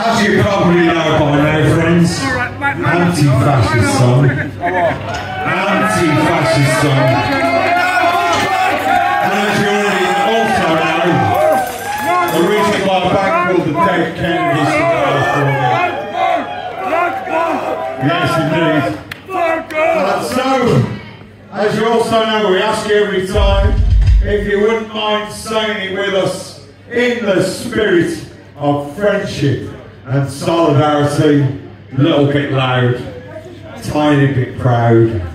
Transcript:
As you probably know by now, friends, anti-fascist song. Anti-fascist song. And as you already also know, originally by a band called the Dead Kennedys from California. Yes, indeed. And so, as you also know, we ask you every time if you wouldn't mind saying it with us in the spirit of friendship and solidarity, a little bit loud, tiny bit proud.